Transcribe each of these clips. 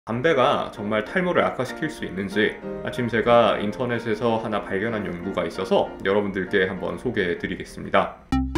담배가 정말 탈모를 악화시킬 수 있는지 마침 제가 인터넷에서 하나 발견한 연구가 있어서 여러분들께 한번 소개해 드리겠습니다.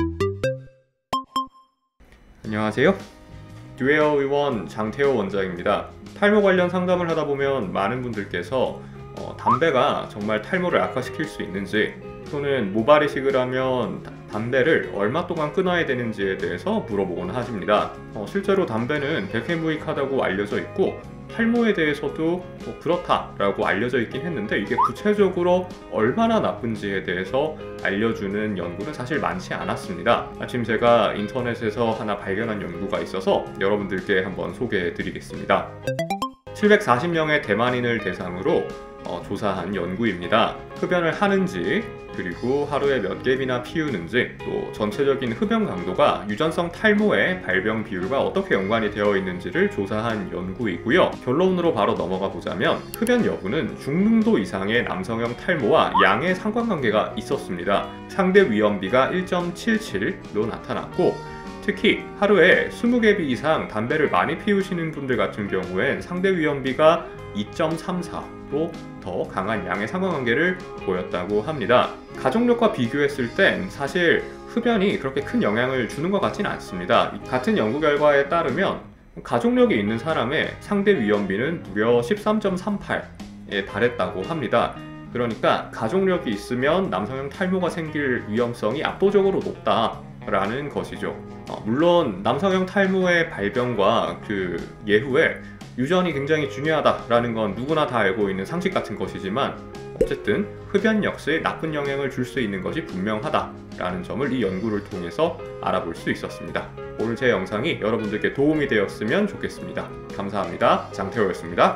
안녕하세요. 듀웨어 의원 장태호 원장입니다. 탈모 관련 상담을 하다 보면 많은 분들께서 담배가 정말 탈모를 악화시킬 수 있는지 또는 모발 이식을 하면 담배를 얼마 동안 끊어야 되는지에 대해서 물어보곤 하십니다. 실제로 담배는 백해무익하다고 알려져 있고 탈모에 대해서도 그렇다라고 알려져 있긴 했는데 이게 구체적으로 얼마나 나쁜지에 대해서 알려주는 연구는 사실 많지 않았습니다. 마침 제가 인터넷에서 하나 발견한 연구가 있어서 여러분들께 한번 소개해 드리겠습니다. 740명의 대만인을 대상으로 조사한 연구입니다. 흡연을 하는지 그리고 하루에 몇 갭이나 피우는지 또 전체적인 흡연 강도가 유전성 탈모의 발병 비율과 어떻게 연관이 되어 있는지를 조사한 연구이고요. 결론으로 바로 넘어가 보자면 흡연 여부는 중등도 이상의 남성형 탈모와 양의 상관관계가 있었습니다. 상대 위험비가 1.77로 나타났고 특히 하루에 20갭 이상 담배를 많이 피우시는 분들 같은 경우엔 상대 위험비가 2.34로 더 강한 양의 상관관계를 보였다고 합니다. 가족력과 비교했을 땐 사실 흡연이 그렇게 큰 영향을 주는 것 같지는 않습니다. 같은 연구 결과에 따르면 가족력이 있는 사람의 상대 위험비는 무려 13.38에 달했다고 합니다. 그러니까 가족력이 있으면 남성형 탈모가 생길 위험성이 압도적으로 높다라는 것이죠. 물론 남성형 탈모의 발병과 그 예후에 유전이 굉장히 중요하다라는 건 누구나 다 알고 있는 상식 같은 것이지만 어쨌든 흡연 역시 나쁜 영향을 줄 수 있는 것이 분명하다라는 점을 이 연구를 통해서 알아볼 수 있었습니다. 오늘 제 영상이 여러분들께 도움이 되었으면 좋겠습니다. 감사합니다. 장태호였습니다.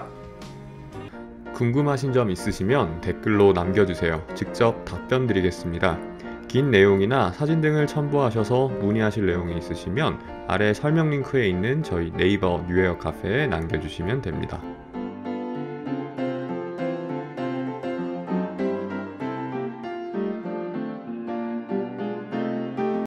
궁금하신 점 있으시면 댓글로 남겨주세요. 직접 답변 드리겠습니다. 긴 내용이나 사진 등을 첨부하셔서 문의하실 내용이 있으시면 아래 설명 링크에 있는 저희 네이버 뉴웨어 카페에 남겨주시면 됩니다.